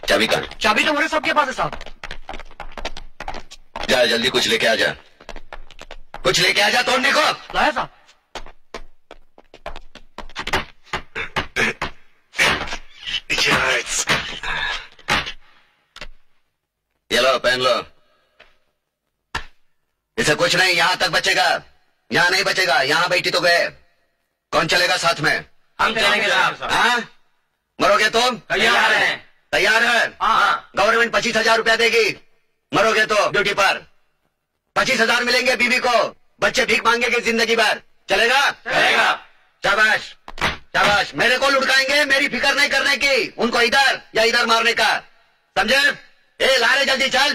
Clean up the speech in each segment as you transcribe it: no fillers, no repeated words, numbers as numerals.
चाबी कहाँ? चाबी तो मेरे सबके पास है साहब। जा जल्दी कुछ लेके आ जा, कुछ लेके आ जा तोड़ने को। लाया साहब। ये लो पहन लो। इसे कुछ नहीं, यहां तक बचेगा, यहां नहीं बचेगा। यहां बैठी तो गए, कौन चलेगा साथ में? हम चलेंगे साहब। हाँ, मरोगे तुम? तैयार हैं। तैयार है? हाँ। गवर्नमेंट 25,000 रुपया देगी, मरोगे तो ड्यूटी पर 25,000 मिलेंगे। बीवी को बच्चे भीख मांगेंगे जिंदगी भर। चलेगा? चलेगा। शाबाश शाबाश। मेरे को लुढ़काएंगे, मेरी फिक्र नहीं करने की, उनको इधर या इधर मारने का, समझे? ए लारे जल्दी चल।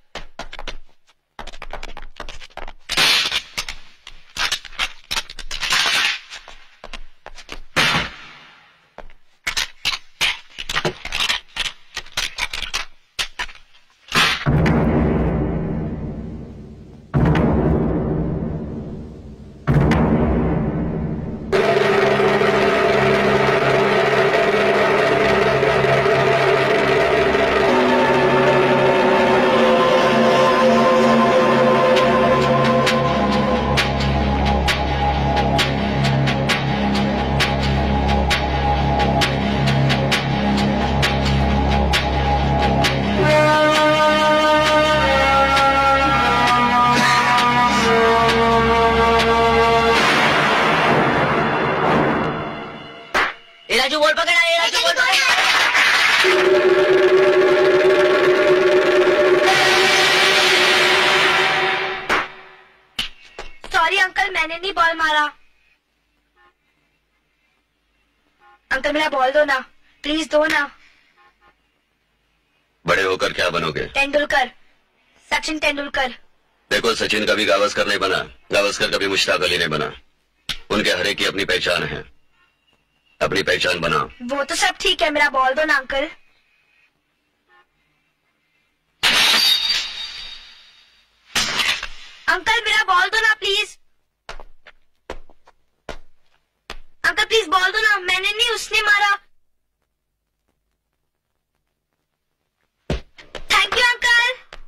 अंकल मेरा बॉल दो ना, प्लीज दो ना। बड़े होकर क्या बनोगे? तेंदुलकर, सचिन तेंदुलकर। देखो सचिन कभी गावस्कर नहीं बना, गावस्कर कभी मुश्ताक अली नहीं बना। उनके हर एक की अपनी पहचान है, अपनी पहचान बना। वो तो सब ठीक है, मेरा बॉल दो ना अंकल। अंकल मेरा बॉल दो ना प्लीज। अंकल प्लीज बॉल दो ना, मैंने नहीं, उसने मारा। Thank you uncle.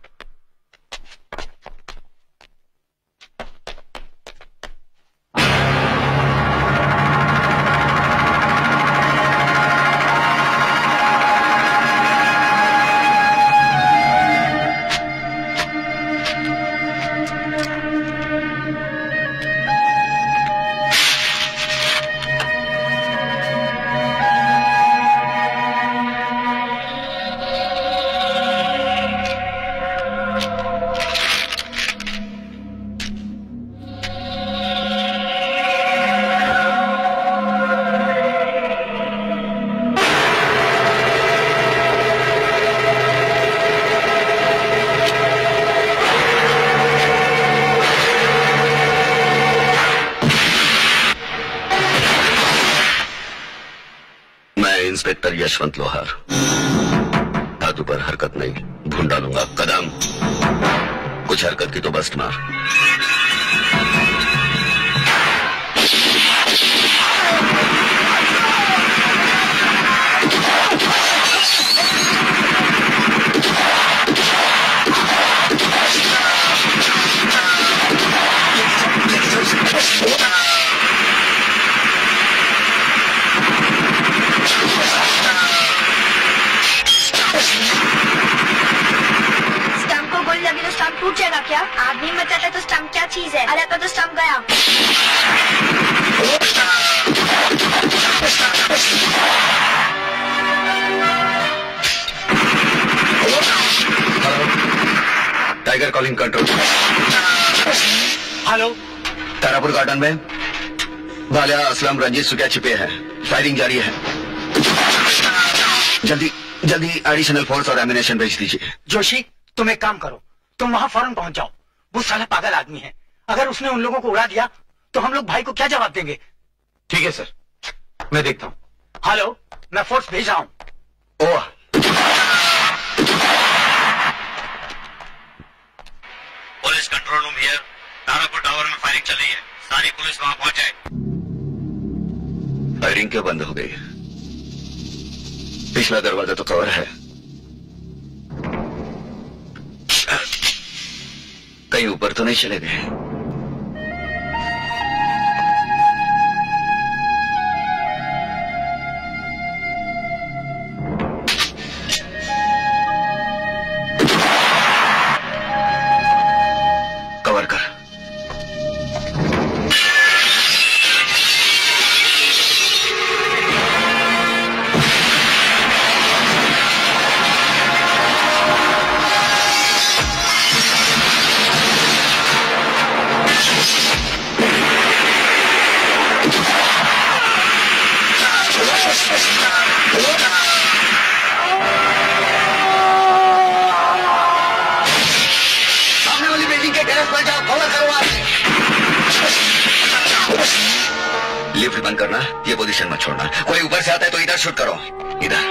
Inspector Yashwant Lohar. धातु पर हरकत नहीं, ढूंढ डालूंगा कदम। कुछ हरकत की तो बस्ट मार। टूट जाएगा क्या? आदमी मर जाता है तो स्टंप क्या चीज है? अरे तो स्टंप गया। Tiger calling control. Hello, Tarapur garden में वालिया, असलम, रंजीत सुखिया छिपे हैं। फायरिंग जारी है। जल्दी जल्दी एडिशनल फोर्स और एमिनेशन भेज दीजिए। जोशी तुम एक काम करो, तुम वहां फौरन पहुंच जाओ। वो साला पागल आदमी है, अगर उसने उन लोगों को उड़ा दिया तो हम लोग भाई को क्या जवाब देंगे? ठीक है सर, मैं देखता हूं। हेलो, मैं फोर्स भेज रहा हूं। Oh, police control room here. Tarapur tower में फायरिंग चल रही है, सारी पुलिस वहां पहुंच जाए। फायरिंग क्यों बंद हो गई? पिछला दरवाजा तो कवर है, कहीं ऊपर तो नहीं चले गए? कवर कर। लिफ्ट बंद करना, ये पोजीशन मत छोड़ना। कोई ऊपर से आता है तो इधर शूट करो, इधर।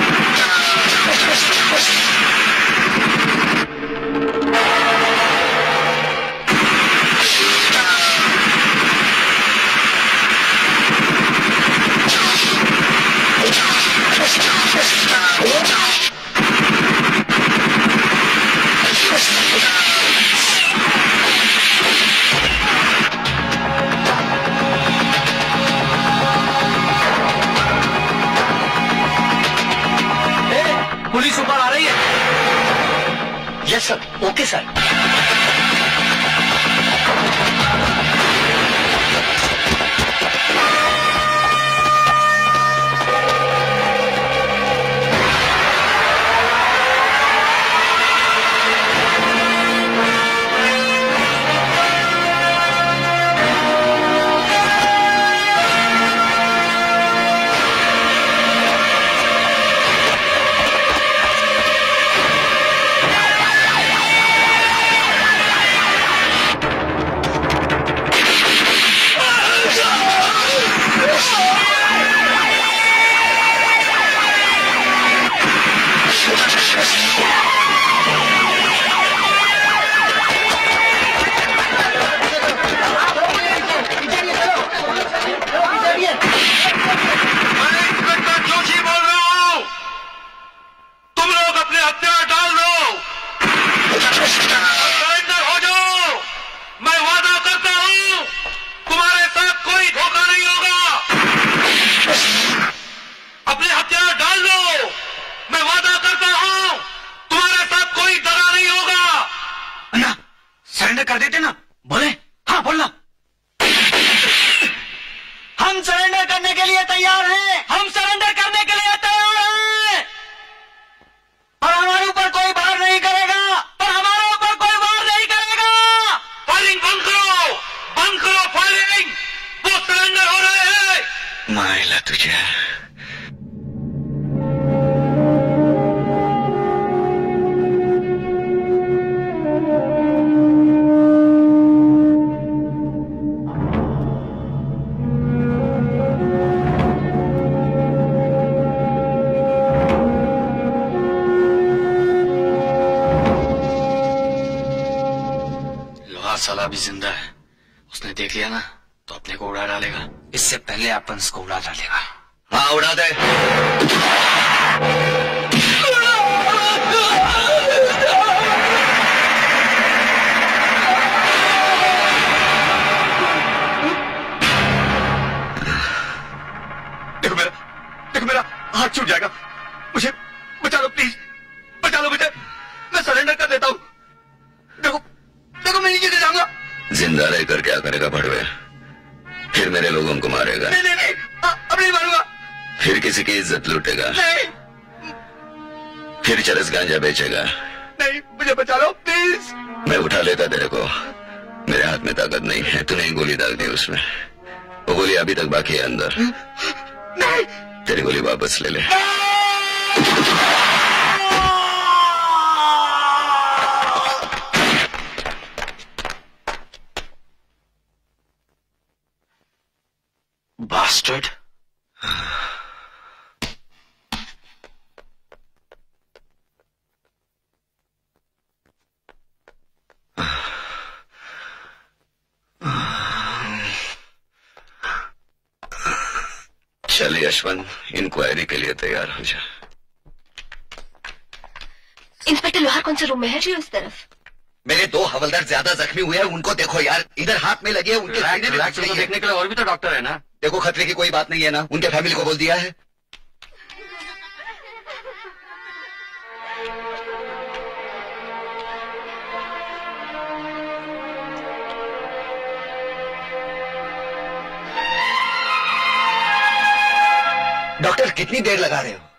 पुलिस ऊपर आ रही है। Yes sir, okay sir. कर देते ना, बोले हाँ बोलना। हम सरेंडर करने के लिए तैयार हैं। हम सरेंडर करने के लिए तैयार हैं। और हमारे ऊपर कोई वार नहीं करेगा। और हमारे ऊपर कोई वार नहीं करेगा। फायरिंग बंद करो, बंद करो फायरिंग। वो सरेंडर हो रहे हैं। मायला तुझे। साला भी जिंदा है। उसने देख लिया ना तो अपने को उड़ा डालेगा। इससे पहले अपन इसको उड़ा डालेगा। हाँ उड़ा दे। देखो मेरा हाथ छूट जाएगा। मुझे बचा लो प्लीज, बचा लो मुझे। मैं सरेंडर कर देता हूँ। देखो मैं नीचे से जाऊंगा। जिंदा रहकर क्या करेगा भड़वे? फिर मेरे लोगों को मारेगा। नहीं, अब नहीं मारूंगा। फिर किसी की इज्जत लूटेगा। नहीं। फिर चरस गांजा बेचेगा। नहीं, मुझे बचा लो प्लीज। मैं उठा लेता तेरे को। मेरे हाथ में ताकत नहीं है। तूने एक गोली डाल दी उसमें। वो गोली अभी तक बाकी है अंदर। नहीं। तेरी गोली वापस ले ले। Bastard. चल यशवंत, इंक्वायरी के लिए तैयार हो जा। इंस्पेक्टर लोहार कौन से रूम में है? जी उस तरफ। मेरे 2 हवलदार ज्यादा जख्मी हुए हैं, उनको देखो यार, इधर हाथ में लगे हैं, उनके सीने में रिलैक्स, उनको देखने के लिए और भी तो डॉक्टर है ना। देखो खतरे की कोई बात नहीं है ना, उनके फैमिली को बोल दिया है। डॉक्टर कितनी देर लगा रहे हो?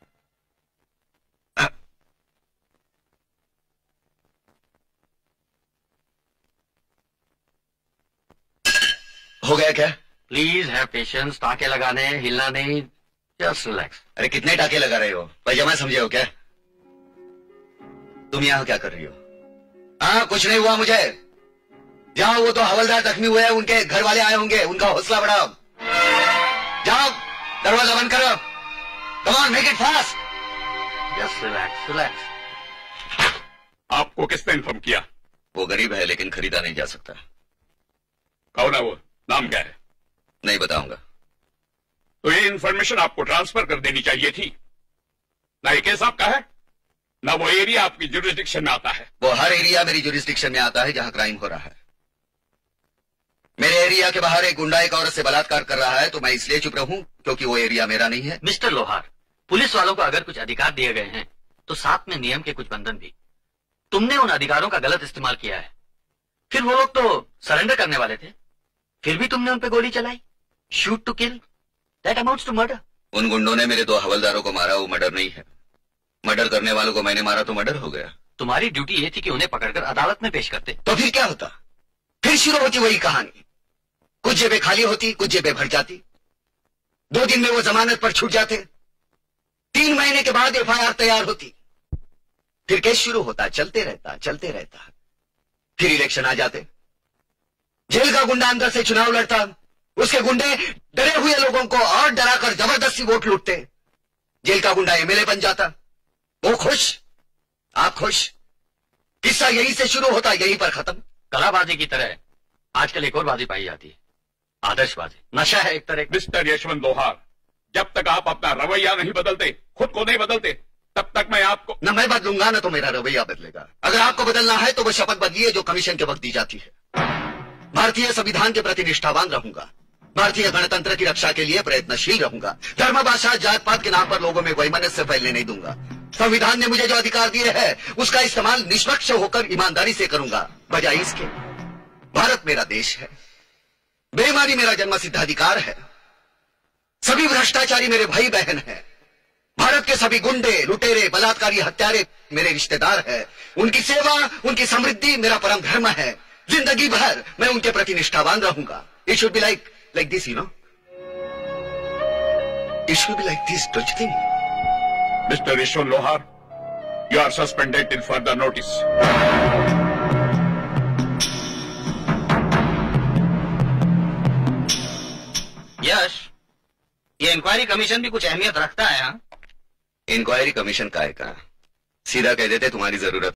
हो गया क्या? प्लीज हैव पेशेंस, टाके लगाने, हिलना नहीं, जस्ट रिलैक्स। अरे कितने टाके लगा रहे हो? पैजामा समझे हो क्या? तुम यहां क्या कर रही हो? हाँ, कुछ नहीं हुआ मुझे। जाओ, वो तो हवलदार जख्मी हुए हैं, उनके घर वाले आए होंगे, उनका हौसला बढ़ाओ। जाओ, दरवाजा बंद करो। Come on, make it fast. Just relax, relax. आपको किसने इन्फॉर्म किया? वो गरीब है लेकिन खरीदा नहीं जा सकता। कौन है वो? नाम क्या है? नहीं बताऊंगा। तो ये इन्फॉर्मेशन आपको ट्रांसफर कर देनी चाहिए थी ना। ये केस आपका है ना, वो एरिया आपकी जुरिस्डिक्शन में आता है। वो हर एरिया मेरी जुरिस्डिक्शन में आता है जहां क्राइम हो रहा है। मेरे एरिया के बाहर एक गुंडा एक औरत से बलात्कार कर रहा है, तो मैं इसलिए चुप रहूं क्योंकि वो एरिया मेरा नहीं है। मिस्टर लोहार, पुलिस वालों को अगर कुछ अधिकार दिए गए हैं तो साथ में नियम के कुछ बंधन भी। तुमने उन अधिकारों का गलत इस्तेमाल किया है। फिर वो लोग तो सरेंडर करने वाले थे, फिर भी तुमने उन पे गोली चलाई। Shoot to kill, that amounts to murder. उन गुंडों ने मेरे 2 हवलदारों को मारा, वो मर्डर नहीं है। मर्डर करने वालों को मैंने मारा तो मर्डर हो गया। तुम्हारी ड्यूटी ये थी कि उन्हें पकड़कर अदालत में पेश करते। तो फिर क्या होता? फिर शुरू होती वही कहानी। कुछ जेबें खाली होती, कुछ जेबें भर जाती। 2 दिन में वो जमानत पर छूट जाते। 3 महीने के बाद FIR तैयार होती। फिर केस शुरू होता, चलते रहता, चलते रहता। फिर इलेक्शन आ जाते, जेल का गुंडा अंदर से चुनाव लड़ता, उसके गुंडे डरे हुए लोगों को और डराकर जबरदस्ती वोट लूटते। जेल का गुंडा MLA बन जाता। वो खुश, आप खुश। किस्सा यहीं से शुरू होता, यहीं पर खत्म। कलाबाजी की तरह आजकल एक और बाजी पाई जाती है, आदर्शबाजी। नशा है एक तरह। मिस्टर यशवंत लोहार, जब तक आप अपना रवैया नहीं बदलते, खुद को नहीं बदलते, तब तक मैं आपको न मैं बदलूंगा न तो मेरा रवैया बदलेगा। अगर आपको बदलना है तो वो शपथ बदलिए जो कमीशन के वक्त दी जाती है। भारतीय संविधान के प्रति निष्ठावान रहूंगा। भारतीय गणतंत्र की रक्षा के लिए प्रयत्नशील रहूंगा। धर्म, भाषा, जात पात के नाम पर लोगों में वैमनस्य फैलने नहीं दूंगा। संविधान ने मुझे जो अधिकार दिए हैं उसका इस्तेमाल निष्पक्ष होकर ईमानदारी से करूंगा। बजाय इसके, भारत मेरा देश है, बेईमानी मेरा जन्मसिद्ध अधिकार है, सभी भ्रष्टाचारी मेरे भाई बहन हैं, भारत के सभी गुंडे, लुटेरे, बलात्कारी, हत्यारे मेरे रिश्तेदार हैं। उनकी सेवा, उनकी समृद्धि मेरा परम धर्म है। जिंदगी भर मैं उनके प्रति निष्ठावान रहूंगा। It should be like this, you know, it should be like this, don't you think? Mister Yashwant Lohar, you are suspended till further notice. Yash, ये इंक्वायरी कमीशन भी कुछ अहमियत रखता है। हाँ, इंक्वायरी कमीशन काहे का? सीधा कह देते तुम्हारी जरूरत